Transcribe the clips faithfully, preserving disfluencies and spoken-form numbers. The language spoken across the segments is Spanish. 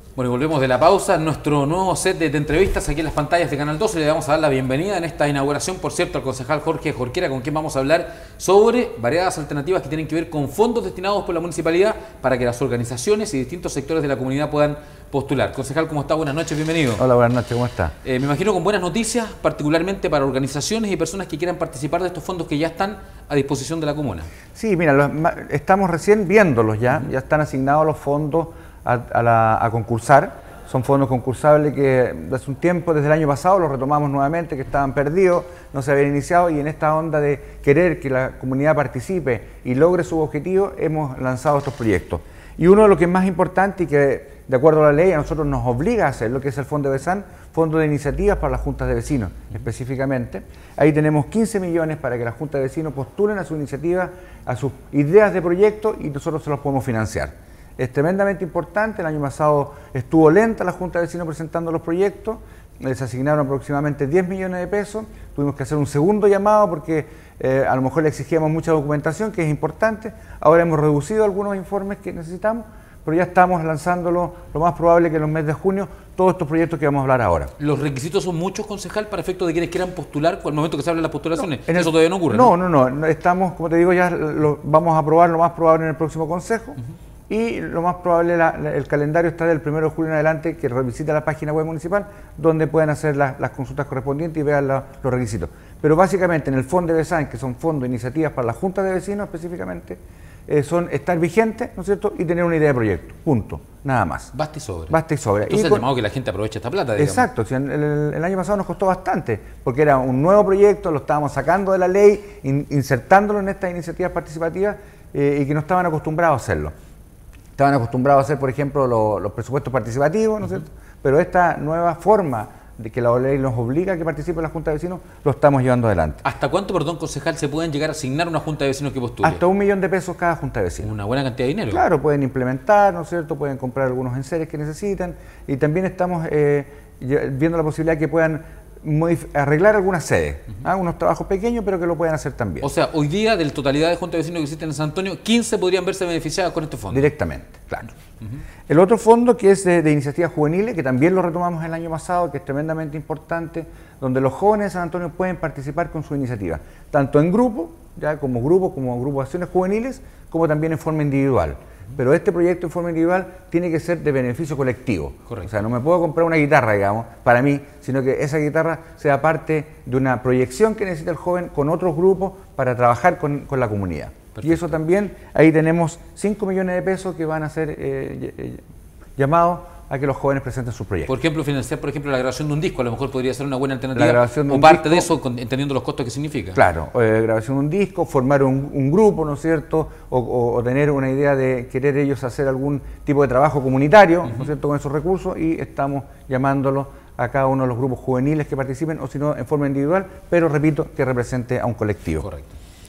Bueno, y volvemos de la pausa. Nuestro nuevo set de, de entrevistas aquí en las pantallas de Canal doce. Le vamos a dar la bienvenida en esta inauguración, por cierto, al concejal Jorge Jorquera, con quien vamos a hablar sobre variadas alternativas que tienen que ver con fondos destinados por la municipalidad para que las organizaciones y distintos sectores de la comunidad puedan postular. Concejal, ¿cómo está? Buenas noches, bienvenido. Hola, buenas noches, ¿cómo está? Eh, me imagino con buenas noticias, particularmente para organizaciones y personas que quieran participar de estos fondos que ya están a disposición de la comuna. Sí, mira, los, estamos recién viéndolos ya, uh-huh. ya están asignados los fondos a, a, la, a concursar. Son fondos concursables que hace un tiempo, desde el año pasado, los retomamos nuevamente, que estaban perdidos, no se habían iniciado, y en esta onda de querer que la comunidad participe y logre sus objetivos, hemos lanzado estos proyectos. Y uno de los que es más importante y que, de acuerdo a la ley, a nosotros nos obliga a hacer, lo que es el Fondo BESAN, Fondo de Iniciativas para las Juntas de Vecinos, específicamente. Ahí tenemos quince millones para que las Juntas de Vecinos postulen a sus iniciativas, a sus ideas de proyecto, y nosotros se los podemos financiar. Es tremendamente importante. El año pasado estuvo lenta la Junta de Vecinos presentando los proyectos, les asignaron aproximadamente diez millones de pesos, tuvimos que hacer un segundo llamado porque eh, a lo mejor le exigíamos mucha documentación, que es importante. Ahora hemos reducido algunos informes que necesitamos, pero ya estamos lanzándolo, lo más probable que en los meses de junio, todos estos proyectos que vamos a hablar ahora. ¿Los requisitos son muchos, concejal, para efecto de quienes quieran postular al momento que se hablan las postulaciones? No, ¿Eso todavía no ocurre? No, no, no, no, estamos, como te digo, ya lo vamos a aprobar lo más probable en el próximo consejo. Uh-huh. Y lo más probable, la, la, el calendario está del primero de julio en adelante, que revisita la página web municipal, donde pueden hacer la, las consultas correspondientes y vean la, los requisitos. Pero básicamente en el Fondo de BESAN, que son fondos de iniciativas para la Junta de Vecinos específicamente, eh, son estar vigentes, ¿no es cierto?, y tener una idea de proyecto, punto, nada más. Basta y sobra. Basta y sobra. Entonces y el con, llamado que la gente aproveche esta plata, digamos. Exacto, si el, el, el año pasado nos costó bastante, porque era un nuevo proyecto, lo estábamos sacando de la ley, in, insertándolo en estas iniciativas participativas eh, y que no estaban acostumbrados a hacerlo. Estaban acostumbrados a hacer, por ejemplo, lo, los presupuestos participativos, ¿no es cierto? Pero esta nueva forma de que la ley nos obliga a que participe la Junta de Vecinos, lo estamos llevando adelante. ¿Hasta cuánto, perdón, concejal, se pueden llegar a asignar una Junta de Vecinos que postule? Hasta un millón de pesos cada Junta de Vecinos. Una buena cantidad de dinero. Claro, pueden implementar, ¿no es cierto? Pueden comprar algunos enseres que necesitan, y también estamos eh, viendo la posibilidad de que puedan arreglar algunas sedes, uh-huh. ¿ah? unos trabajos pequeños, pero que lo pueden hacer también. O sea, hoy día, de la totalidad de juntas de vecinos que existen en San Antonio, quince podrían verse beneficiadas con este fondo. Directamente, claro. Uh-huh. El otro fondo, que es de, de iniciativas juveniles, que también lo retomamos el año pasado, que es tremendamente importante, donde los jóvenes de San Antonio pueden participar con su iniciativa, tanto en grupo, ya como grupo, como grupo de acciones juveniles, como también en forma individual. Pero este proyecto en forma individual tiene que ser de beneficio colectivo. Correcto. O sea, no me puedo comprar una guitarra, digamos, para mí, sino que esa guitarra sea parte de una proyección que necesita el joven con otros grupos para trabajar con, con la comunidad. Perfecto. Y eso también, ahí tenemos cinco millones de pesos que van a ser eh, llamados a que los jóvenes presenten sus proyectos. Por ejemplo, financiar, por ejemplo, la grabación de un disco, a lo mejor podría ser una buena alternativa. La grabación de o un parte disco, de eso, entendiendo los costos que significa. Claro, eh, grabación de un disco, formar un, un grupo, ¿no es cierto? O, o, o tener una idea de querer ellos hacer algún tipo de trabajo comunitario, uh-huh. ¿no es cierto?, con esos recursos, y estamos llamándolos a cada uno de los grupos juveniles que participen, o si no, en forma individual, pero repito, que represente a un colectivo. Correcto.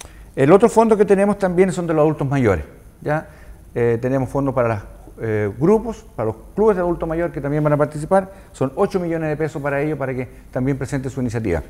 El otro fondo que tenemos también son de los adultos mayores, ¿ya? Eh, tenemos fondos para las Eh, grupos, para los clubes de adulto mayor que también van a participar, son ocho millones de pesos para ellos, para que también presenten su iniciativa.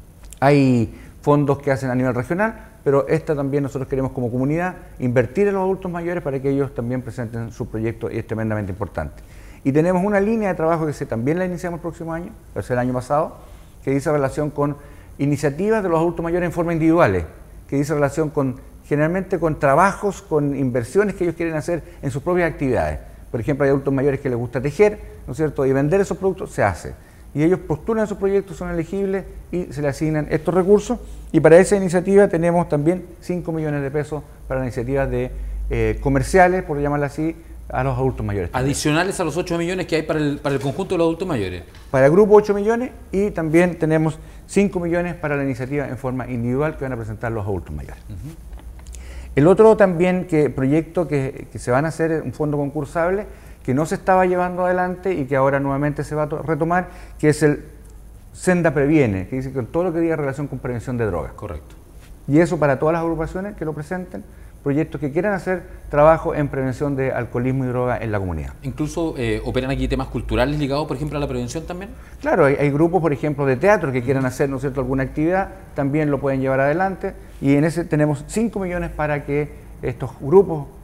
Hay fondos que hacen a nivel regional, pero esta también nosotros queremos como comunidad invertir en los adultos mayores para que ellos también presenten su proyecto, y es tremendamente importante. Y tenemos una línea de trabajo que se, también la iniciamos el próximo año, o sea, el año pasado, que dice relación con iniciativas de los adultos mayores en forma individuales, que dice relación con generalmente con trabajos, con inversiones que ellos quieren hacer en sus propias actividades. Por ejemplo, hay adultos mayores que les gusta tejer, ¿no es cierto?, y vender esos productos se hace. Y ellos postulan esos proyectos, son elegibles y se les asignan estos recursos. Y para esa iniciativa tenemos también cinco millones de pesos para iniciativas de eh, comerciales, por llamarla así, a los adultos mayores. Adicionales a los ocho millones que hay para el, para el conjunto de los adultos mayores. Para el grupo ocho millones, y también tenemos cinco millones para la iniciativa en forma individual que van a presentar los adultos mayores. Uh-huh. El otro también que, proyecto que, que se van a hacer es un fondo concursable que no se estaba llevando adelante y que ahora nuevamente se va a retomar, que es el Senda Previene, que dice que todo lo que diga relación con prevención de drogas. Correcto. Y eso para todas las agrupaciones que lo presenten, proyectos que quieran hacer trabajo en prevención de alcoholismo y droga en la comunidad. ¿Incluso eh, operan aquí temas culturales ligados, por ejemplo, a la prevención también? Claro, hay, hay grupos, por ejemplo, de teatro que quieran hacer, ¿no es cierto?, alguna actividad, también lo pueden llevar adelante, y en ese tenemos cinco millones para que estos grupos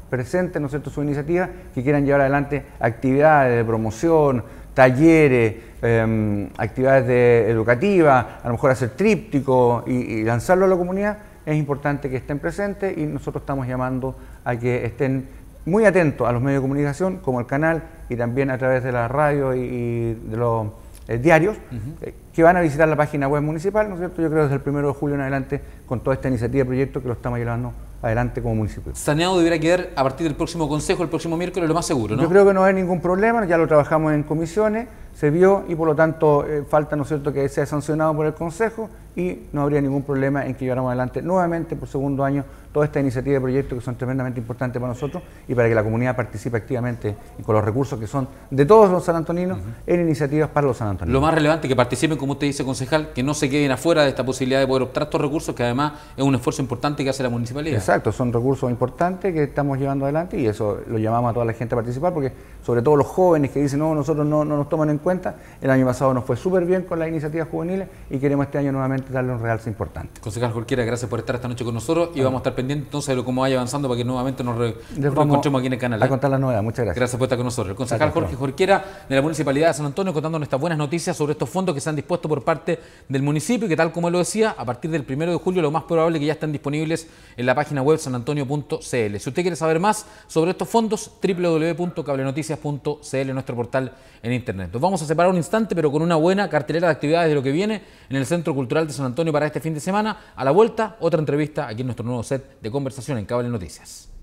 presenten, ¿no es cierto?, sus iniciativas, que quieran llevar adelante actividades de promoción, talleres, eh, actividades de, educativas, a lo mejor hacer trípticos y, y lanzarlo a la comunidad. Es importante que estén presentes y nosotros estamos llamando a que estén muy atentos a los medios de comunicación, como el canal, y también a través de la radio y, y de los eh, diarios, uh-huh. eh, que van a visitar la página web municipal, ¿no es cierto? Yo creo desde el primero de julio en adelante, con toda esta iniciativa de proyecto que lo estamos llevando adelante como municipio. Saneado deberá quedar a partir del próximo consejo, el próximo miércoles, lo más seguro, ¿no? Yo creo que no hay ningún problema, ya lo trabajamos en comisiones, se vio y por lo tanto eh, falta, ¿no es cierto?, que sea sancionado por el consejo y no habría ningún problema en que lleváramos adelante nuevamente por segundo año toda esta iniciativa de proyectos que son tremendamente importantes para nosotros y para que la comunidad participe activamente y con los recursos que son de todos los sanantoninos, uh-huh, en iniciativas para los sanantoninos. Lo más relevante, que participen, como usted dice, concejal, que no se queden afuera de esta posibilidad de poder optar estos recursos, que además es un esfuerzo importante que hace la municipalidad. Exacto, son recursos importantes que estamos llevando adelante y eso lo llamamos a toda la gente a participar, porque sobre todo los jóvenes que dicen no, nosotros no, no nos toman en cuenta, el año pasado nos fue súper bien con las iniciativas juveniles y queremos este año nuevamente darle un realce importante. Concejal Jorquera, gracias por estar esta noche con nosotros y ah. vamos a estar pendientes entonces de cómo vaya avanzando para que nuevamente nos, re, nos encontremos aquí en el canal. A contar la novedad, muchas gracias. Gracias por estar con nosotros. El concejal Jorge Jorquera de la Municipalidad de San Antonio contándonos estas buenas noticias sobre estos fondos que se han dispuesto por parte del municipio y que, tal como él lo decía, a partir del primero de julio lo más probable es que ya estén disponibles en la página web san antonio punto c l. Si usted quiere saber más sobre estos fondos, doble u doble u doble u punto cablenoticias punto c l, nuestro portal en internet. Nos vamos a separar un instante, pero con una buena cartelera de actividades de lo que viene en el Centro Cultural de San Antonio para este fin de semana. A la vuelta, otra entrevista aquí en nuestro nuevo set de conversación en Cable Noticias.